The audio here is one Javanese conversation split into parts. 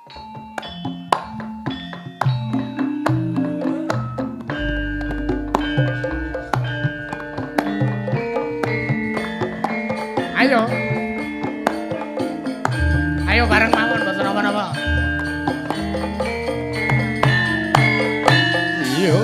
Ayo. Ayo bareng mawon mboten napa-napa. Iya.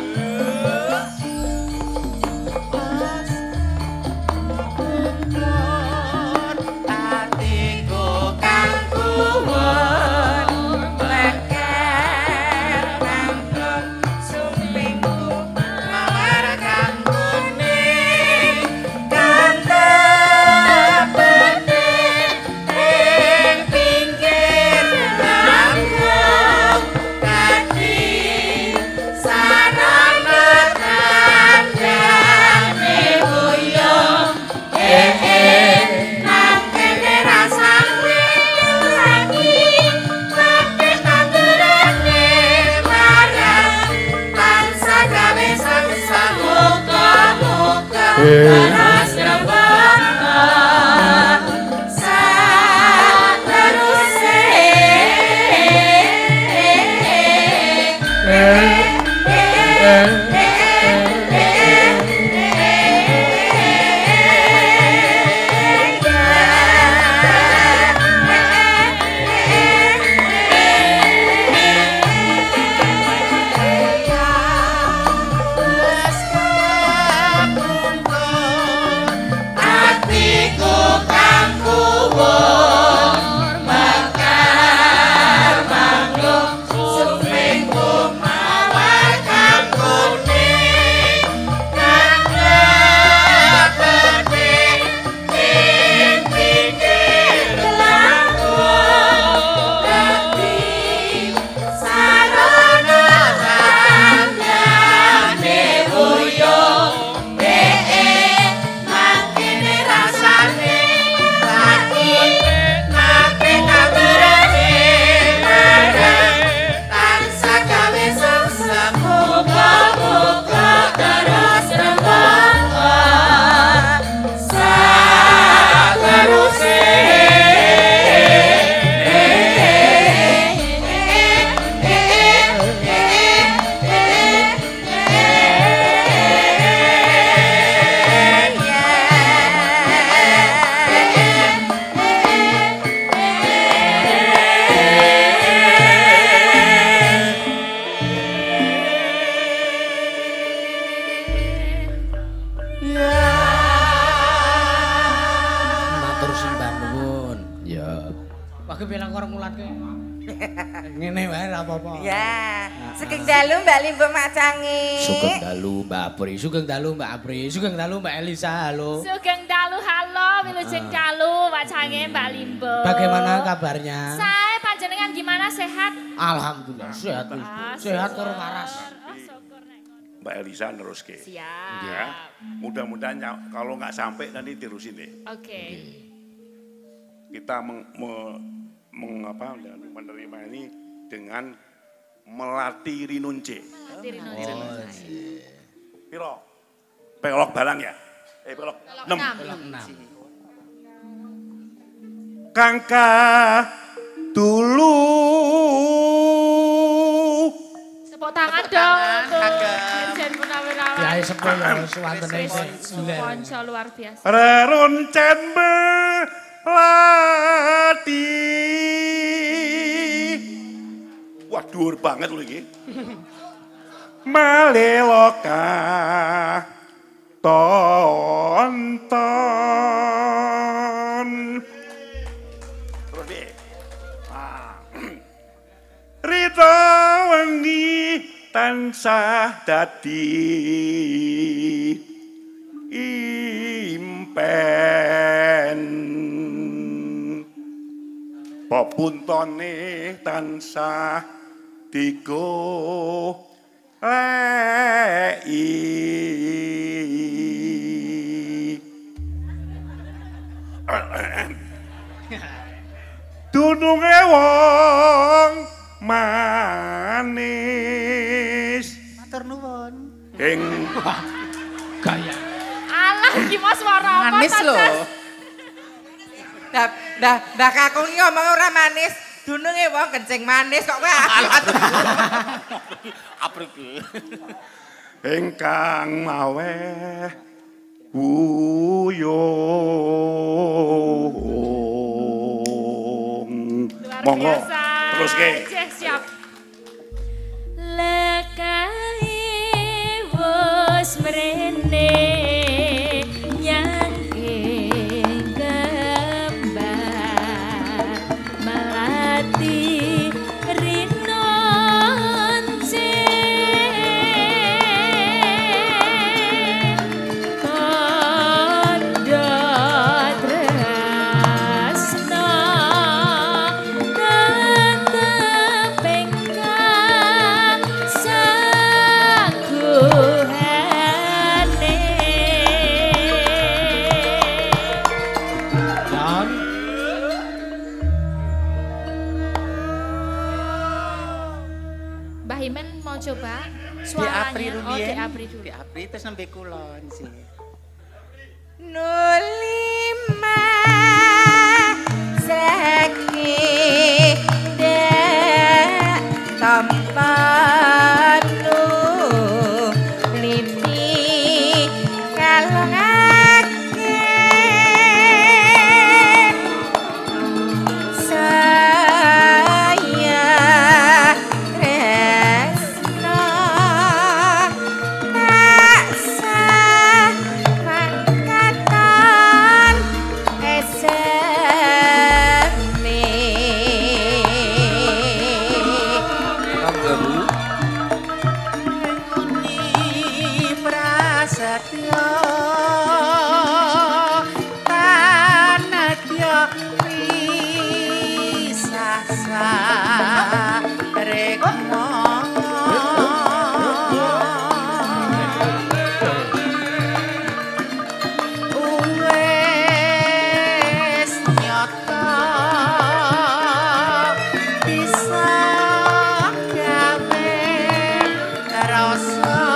Sugeng dalu Mbak Apri, sugeng dalu Mbak Elisa, halo. Sugeng dalu, halo, wilujeng dalu, wacange Mbak Limbo. Bagaimana kabarnya? Saya panjenengan gimana, sehat? Alhamdulillah, sehat. Sehat tur waras. Mbak Elisa neruske. Siap. Ya, mudah-mudahan kalau nggak sampai nanti terusin deh. Oke. Kita menerima ini dengan melatih rinunce. Melatih rinunce. Piro? Pelok barang ya? Pelok 6. Pelok 6. Kangka dulu. Tepuk tangan dong untuk Dirjen Punawirawan. Ya sepuh ya suwantene Konco luar biasa. Reroncen melati. Wah dhuwur banget lho iki. Maleloka tonton. Terus piye? Rita wengi tansah dadi impen. Pepuntone tansah digo dununge wong manis. Matur nuwun. Ing gaya. Alah iki Mas swara apa manis lho. Dah kakung iki ngomong ora manis, Dununge wong kencing manis kok kowe. Apa iki? Ingkang mawe wuyung. Luar Monggo biasa. terus ke. Cek, siap. Lekai wis mrene nyangking kembang melati rinonce kondo tresno tetep ingkang saguhane. Yon. Mbah Imen mau coba Di suaranya. Apri Oh, Rubian. di Apri dulu. Di Apri terus nembe kulon sih. Nulima seki dek tampanu lini kalongake saya resna tak sah pangkatan eseme Muni prasetyo tanadya wisasa rekmo wis nyata bisa gawe rasa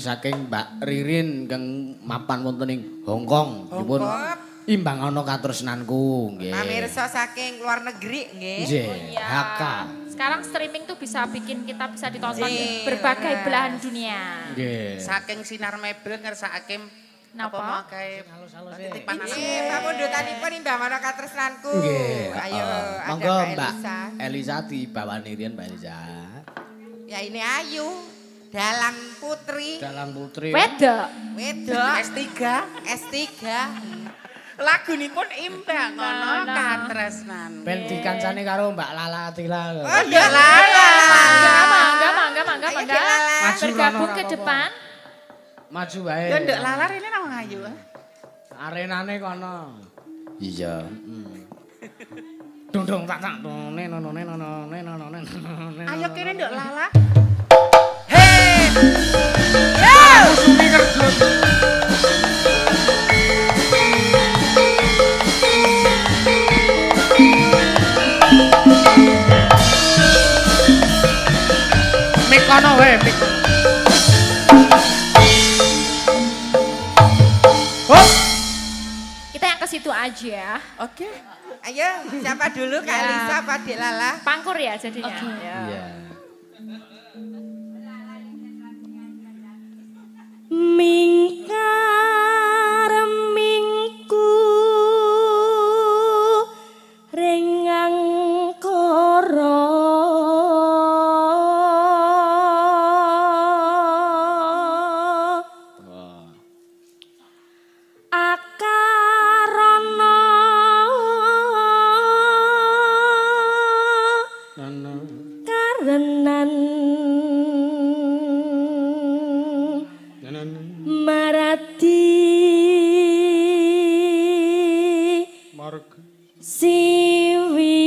saking Mbak Ririn kang mapan wonten ing Hongkong. Dipun imbang ana katresnanku nggih. Pamirsa saking luar negeri nggih. Nggih, HK. Sekarang streaming tuh bisa bikin kita bisa ditonton di Iya. berbagai belahan dunia. Nggih. Saking sinar mebel ngersakake Napa? mau kae titipan anak. Pak mundutanipun imbang ana katresnanku. Nggih. Ayo, ada Monggo Mbak Mbak Elisa. Elisa dibawani riyen Mbak Elisa. Ya ini Ayu, Dalang Putri, Dalang Putri. Wedok. wedok, S3 S3. lagunipun imbang ngono katresnan. Ben dikancani karo Mbak Lala Atila. Oh iya Lala. Mangga. Ayo, Dek Lala. Maju Bergabung rono ke ora depan. Maju wae. Ya ndek lalar ini nang ayu. Arenane kono. Iya. Dung tak nene. Ayo kene ndek lala. Mik kono wae, mik. Kita yang ke situ aja. Oke. Ayo, siapa dulu Kak Elisa apa Dek Lala? Pangkur ya jadinya. Ya. Iya. Mingkar mingku rengang koro akarono karenan marati siwi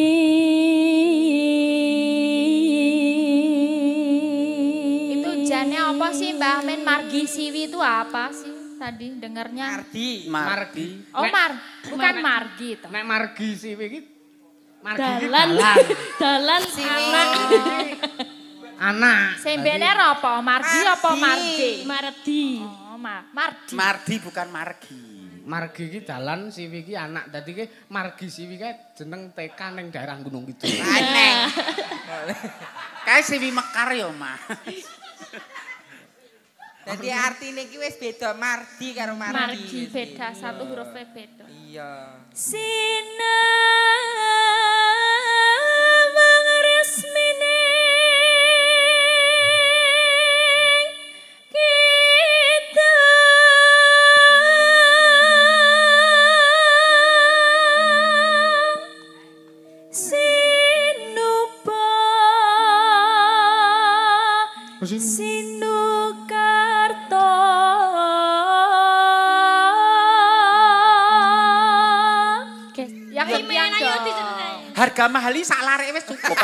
Itu jane apa sih Mbak Men? Margi Siwi itu apa sih? Tadi dengarnya. Margi. Oh bukan Margi itu. Nek Margi Siwi iki Margi iki dalan dalan. dalan anak Anak. Sembene apa? Margi apa Margi? mardi Oh, Mardi. Mardi bukan margi. Margi iki dalan, Siwi iki anak. Dadi ki Margi Siwi kae jeneng TK ning daerah Gunung Kidul. Aneh. Kae Siwi Mekar ya, Mah. Jadi artine iki wis beda Mardi karo Mardi. Margi beda, satu hurufnya beda. Iya. sinawang resmine kita sinupa sinukarto Oke, yang impian dong. Harga mahali sak lareke wis cukup.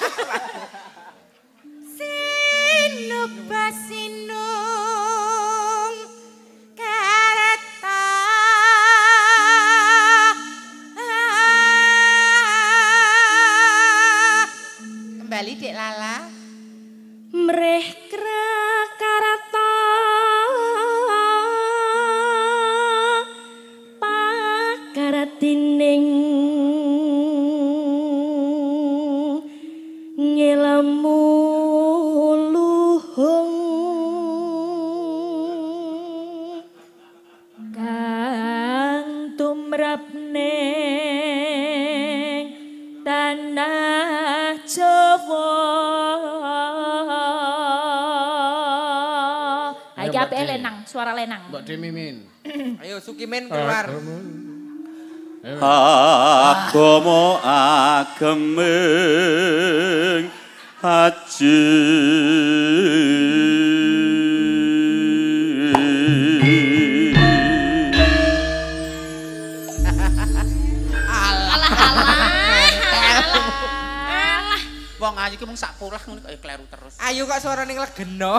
Sinupa sinung kereta kembali Dek Lala. mreh krakarata pakaratining ngilmu luhung kang tumrap ning tanah Jawa. Iki apike lenang, suara lenang. Mbak Demimin. Ayo Sukimin keluar. Agama agemeng haji Wong ayu ki mung sak purah ngono kok kleru terus. Ayo kok suarane legeno.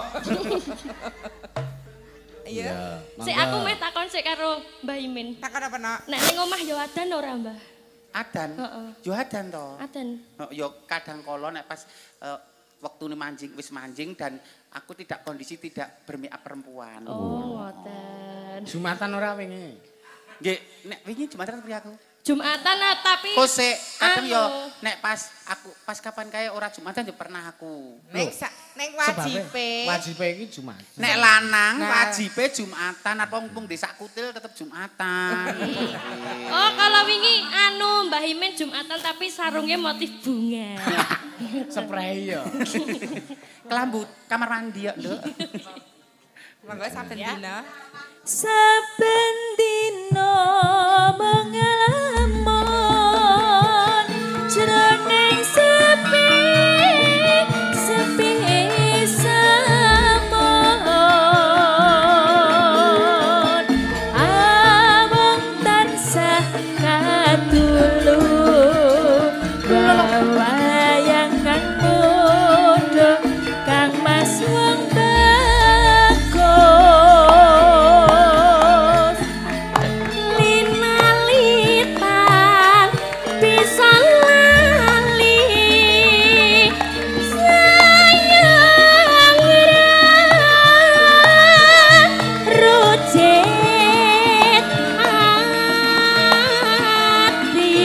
Iya. Sik aku meh takon sik karo Mbah Imin. Takon apa nak? Nek ning omah yo adan ora, Mbah? Adan. Heeh. Yo adan to. Adan. Yo kadang kala nek pas waktu wis manjing dan aku tidak kondisi tidak bermiak perempuan. Oh, ngoten. Jumatan ora wingi. Nggih, nek wingi Jumatan priye aku? Jumatan tapi Kok sik kadang yo anu. nek pas kapan kae ora Jumatan yo pernah aku. Neng wajibe. Wajibe iki Jumat. Nek lanang Nah. wajibe Jumatan apa mumpung desa kutil tetep Jumatan. Oh, kalau wingi anu Mbah Imin Jumatan tapi sarungnya motif bunga. Spray yo. Kelambu kamar mandi ya, Nduk. Monggo saben dina. Saben dina mengalamon jroning sepi samon among tansah katulu wayang kang bodho kang mas wong bagus linalitan bisa lali sayang rujet hati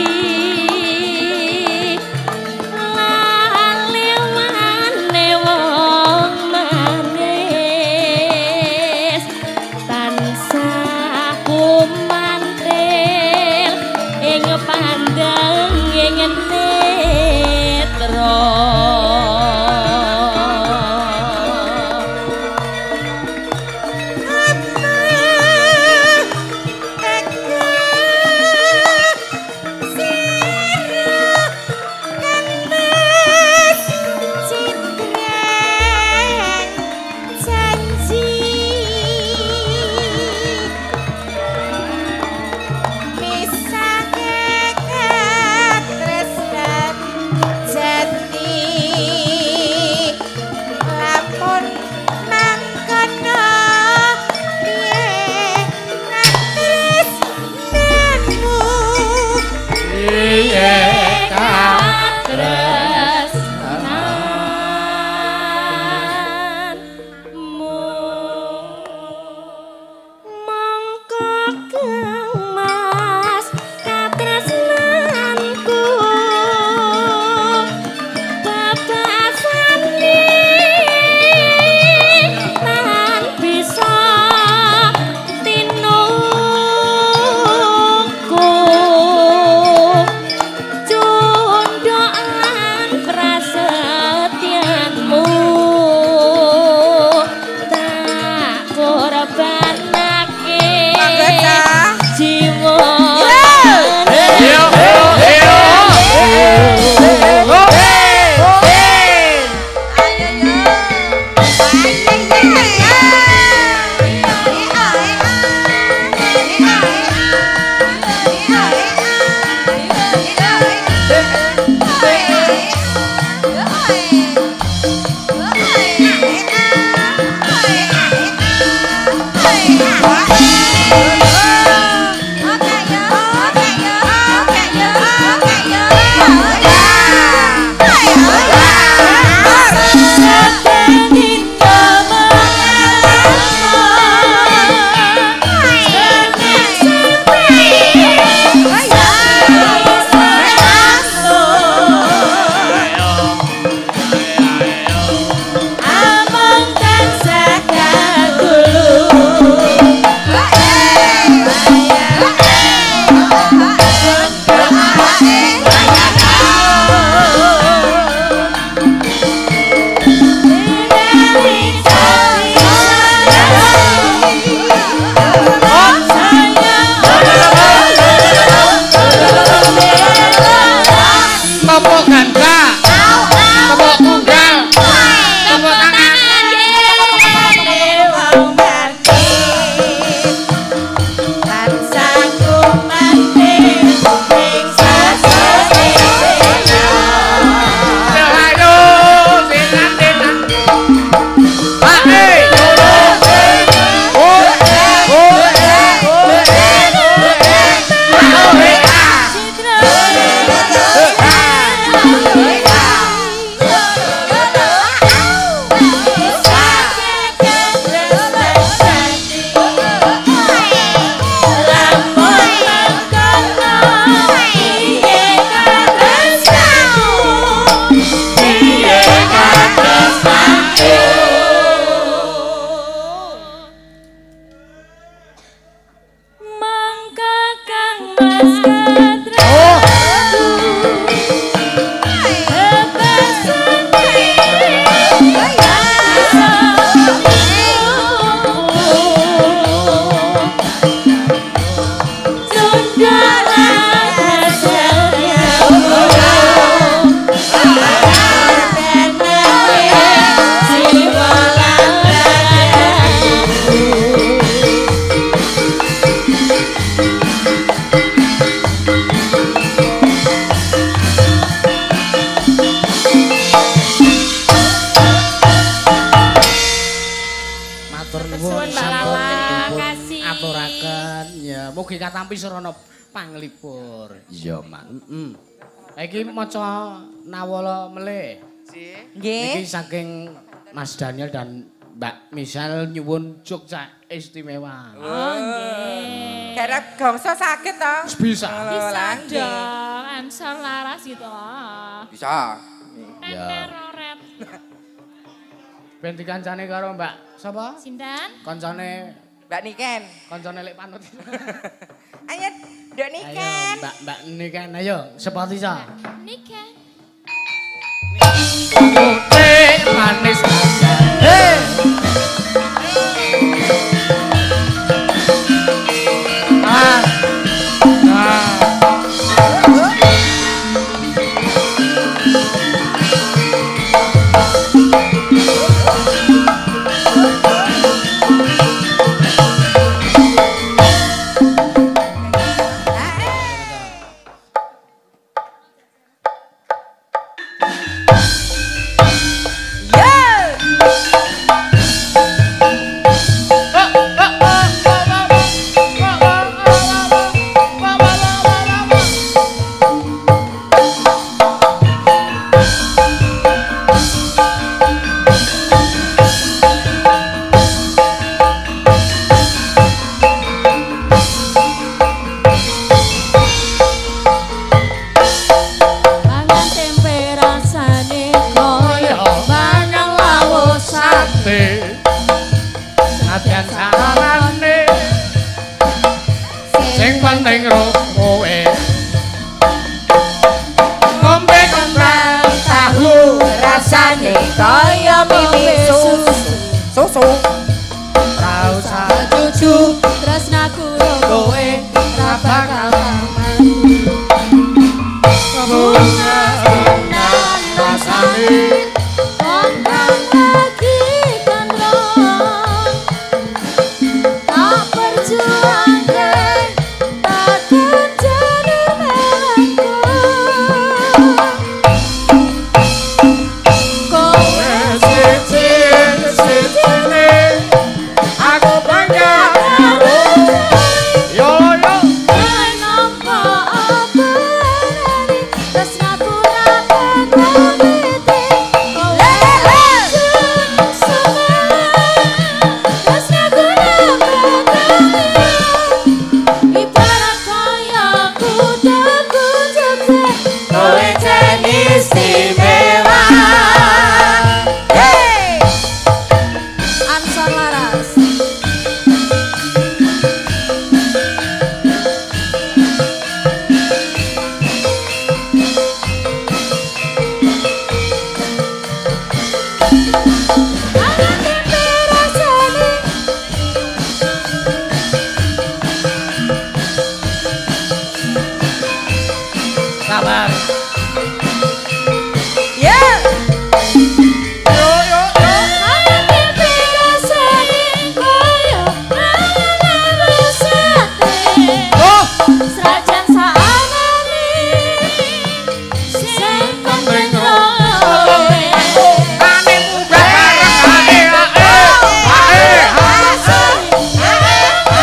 lali wane wong manis tansah kumantil ing pandang ing netra Mugi katampi sarana panglipur. Iya, Mak. Iki maca Nawala Melih. Nggih. Niki saking Mas Daniel dan Mbak Misal nyuwun Jogja istimewa. Oh, nggih. Garap gongso sakit to? Bisa. Bisa dong, ansor laras gitu. Bisa. Ya. Roret. Ben dikancane karo Mbak sapa? Sinten? Kancane Mbak Niken. kancane lek panut. Ayo, Dok Niken. Ayo, Mbak Niken, ayo sepati sa. Niken. Putih manis rasanya. Hei. Ah.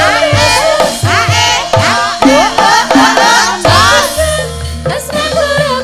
Let's not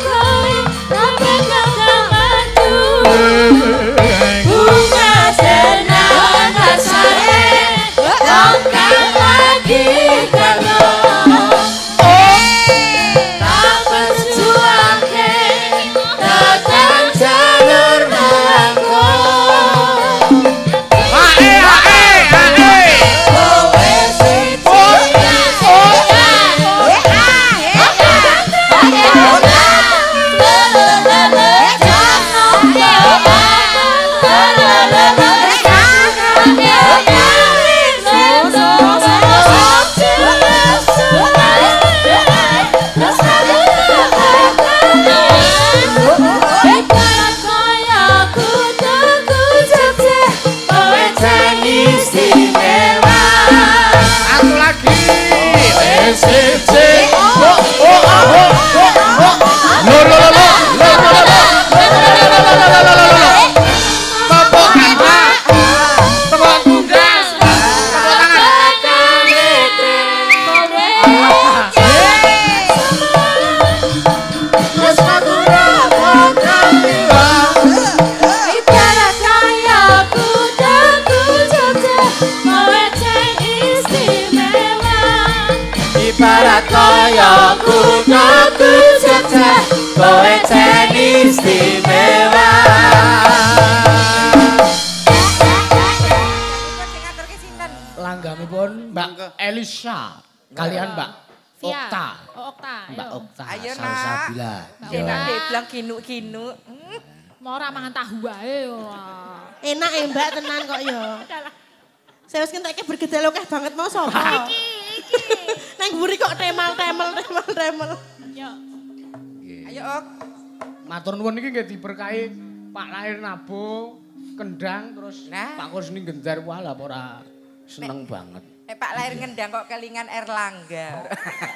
Elisa kalian Mbak Via. Okta. Oh, Okta. Mbak Ayo. Okta Ayo, Nak. Salsabila. Enak Iya. deh bilang kinu-kinu. Mau ora mangan tahu wae. Enak Mbak tenan kok ya. Saya wis ngentekke bergedel akeh banget mau sapa? Iki. Nang mburi kok temel. Yo. Ayo Ok. Matur nuwun iki nggih diberkahi Pak Lahir Nabo, Kendang terus Nah. Pak Kusni Gendar wala ora seneng banget. Pak Lahir ngendang kok kelingan Erlangga.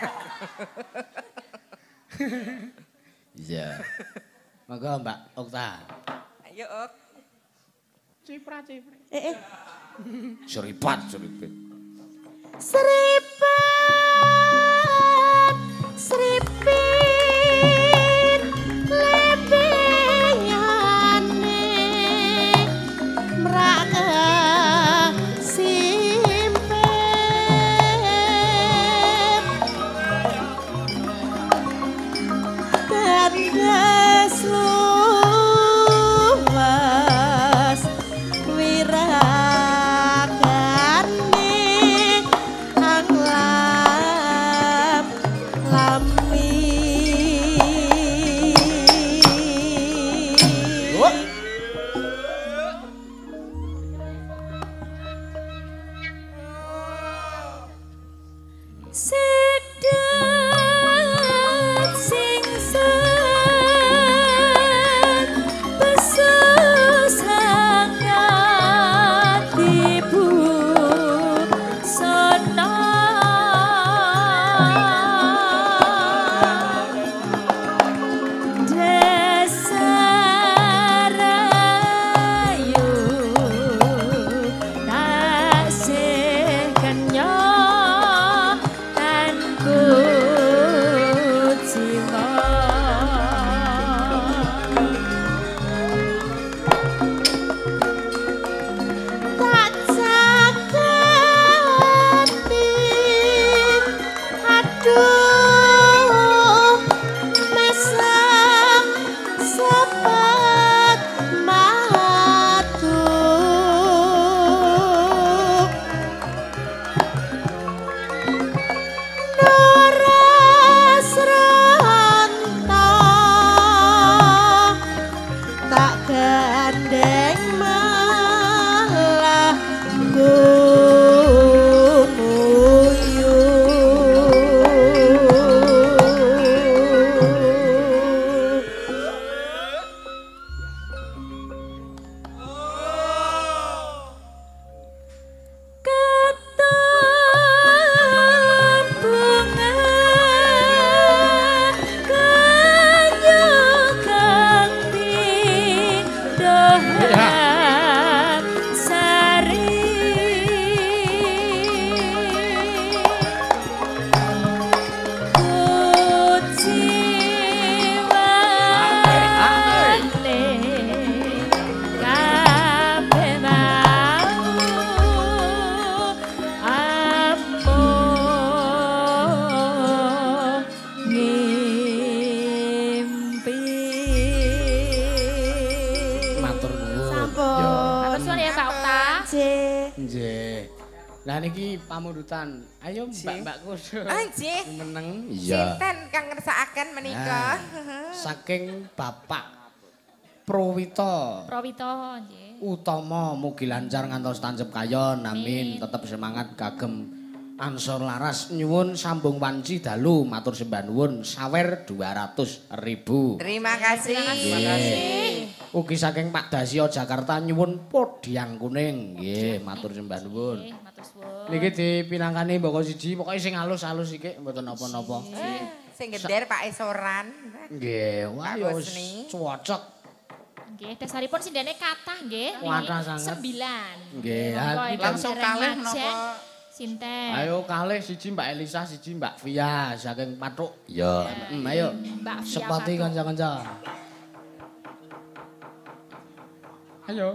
Iya. Monggo Mbak Okta. Ayo Ok. Cipra. Seripat. Sripit lebeyane mraka simpen kandas luas wiragane anglam lami sedat singsen besusangat ibu sono desarayu tasih kenya tanku jiwa tak caketi aduh mesem sepet matu noras rantau tak gandeng malah gumuyu. Keton bunga kanyukan di dohan sari kuciwane kabeh mau ampuh ngimpi. Matur nuwun. Sampun. Yo. Matur suwun ya Mbak Okta. Nggih. Lah niki pamundutan. Ayo Mbak Kudu. Anjih. Meneng. Sinten kang ngersakaken menika? Saking Bapak Prowito Prawito nggih. Utama mugi lancar ngantos tancep kayon. Amin. Tetep semangat kagem ansor laras nyuwun sambung wanci dalu matur sembah nuwun sawer 200.000. Terima kasih. Nggih. Ugi saking Pak Dasya Jakarta nyuwun podiang kuning. Nggih, matur sembah nuwun. Nggih, matur suwun. Niki dipinangkani mboko siji, pokoke sing halus-halus iki mboten napa-napa. Sing geder Pak Esoran. Nggih, wah Pak ya Kusni. wis cocok. Nggih, dasaripun sindene kathah nggih. Kathah sanget. 9. Nggih, Monggo, iki Ibu langsung dereng kalih majeng. menapa? Sinten? Ayo kalih siji Mbak Elisa, siji Mbak Via saking Pathuk. Ya, ayo. Mbak Via Sepati Pathuk. kanca-kanca. Ayo.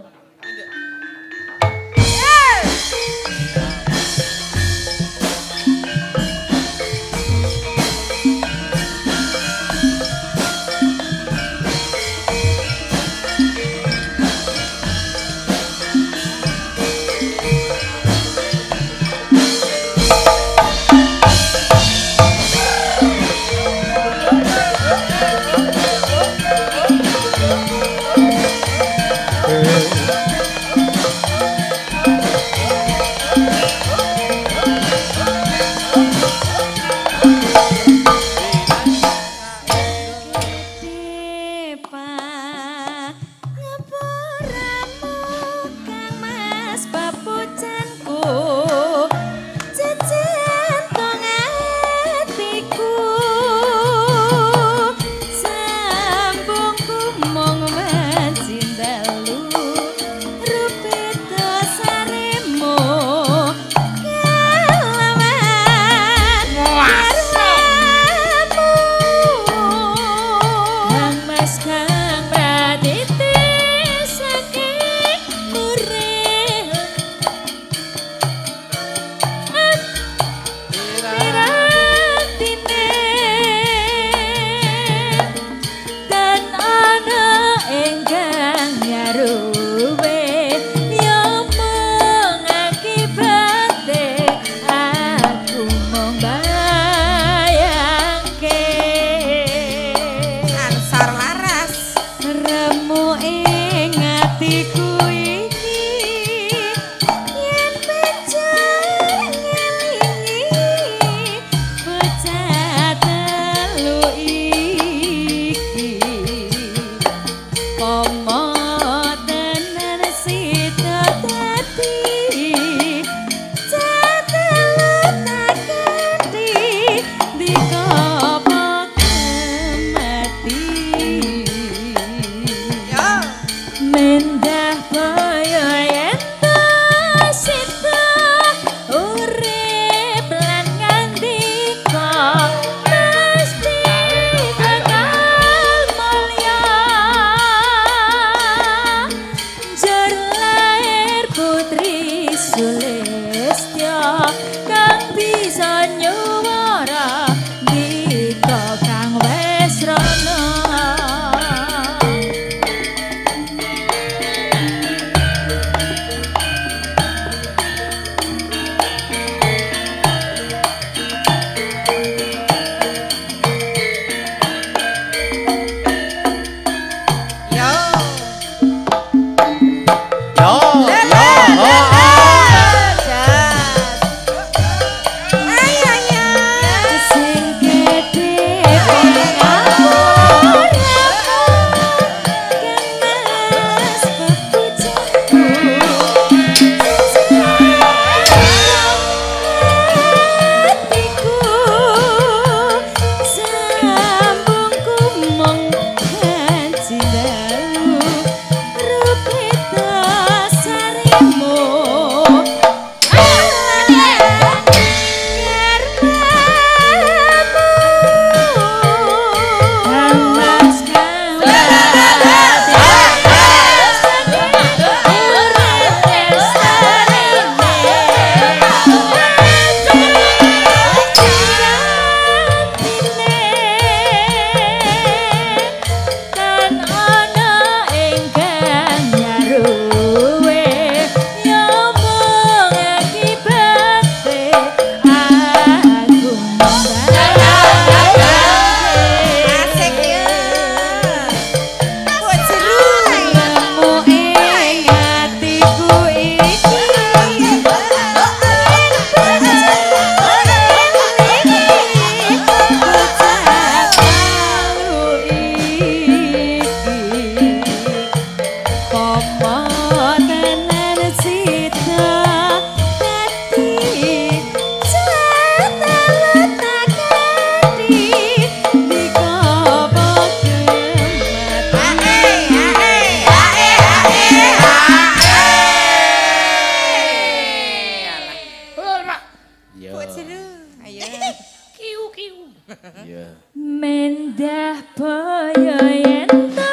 Mendah boyo yen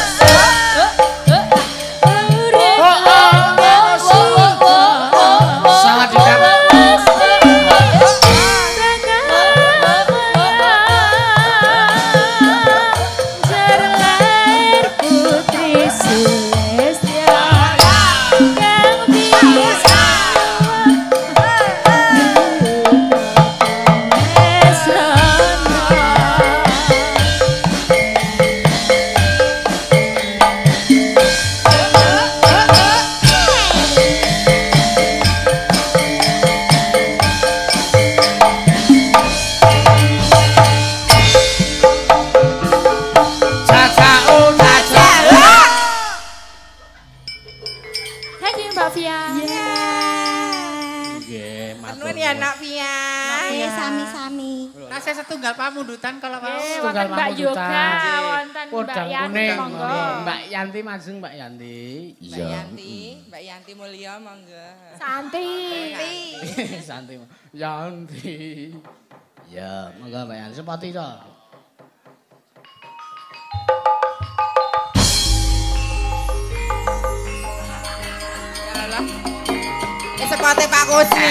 setunggal pamundutan kalau mau. Wonten Mbak Yoga, wonten Mbak Yanti, monggo. Mbak Yanti majeng Mbak Yanti. Mbak Yanti Mulya monggo. Santi. Santi. Yanti. Ya, monggo Mbak Yanti sepati to. Sepote Pak Kusni.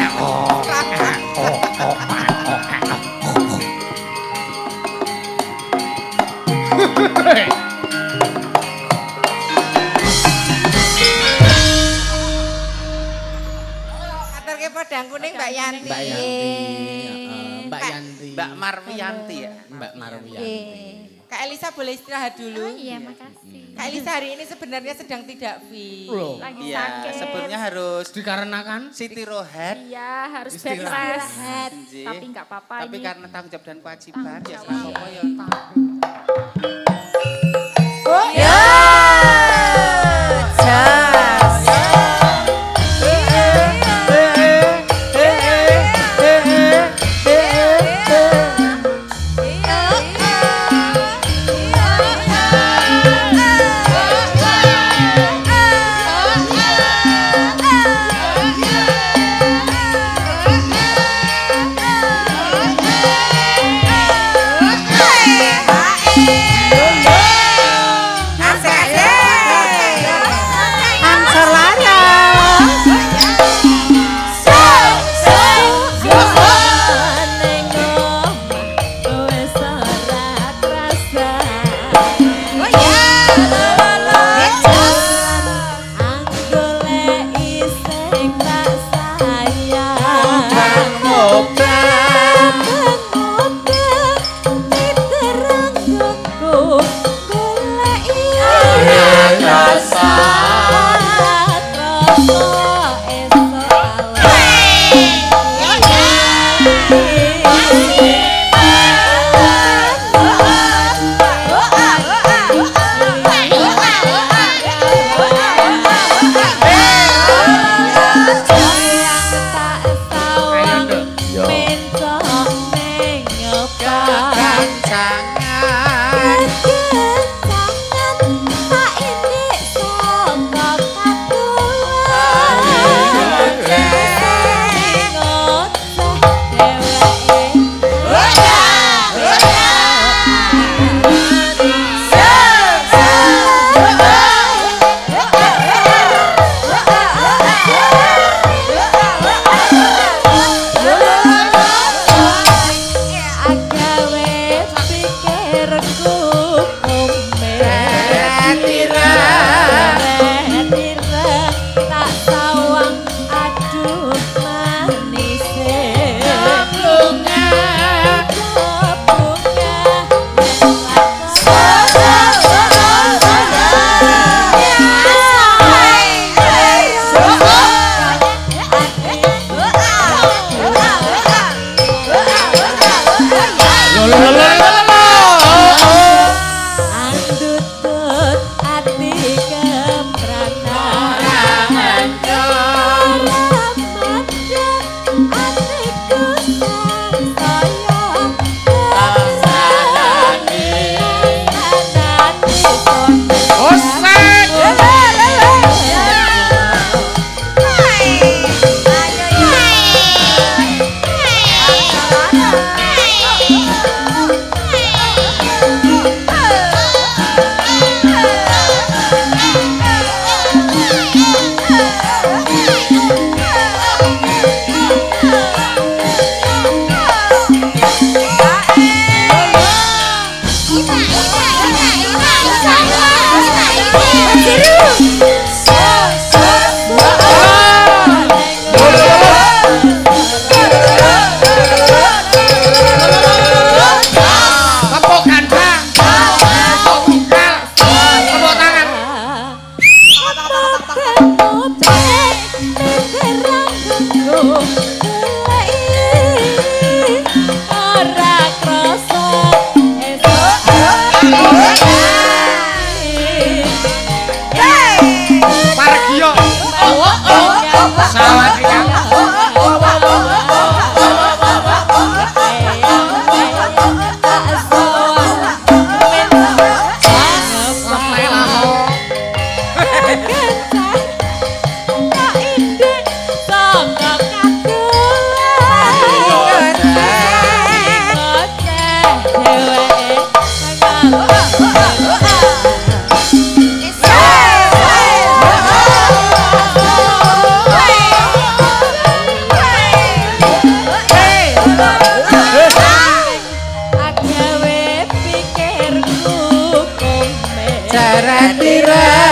Aturke podang kuning Mbak Yanti. Mbak Yanti. Mbak Yanti. Mbak Marwiyanti ya. Mbak Marwiyanti. Kak Elisa boleh istirahat dulu. Oh iya, makasih. Kak Elisa hari ini sebenarnya sedang tidak fit. Loh. Lagi Iya, sakit. sebelumnya harus Dikarenakan Siti Rohat. Iya, harus bed Istirahat. rest. Nggih. Tapi enggak apa-apa Tapi ini. karena tanggung jawab dan kewajiban ya Tanggung apa ya. Oh ya. Satira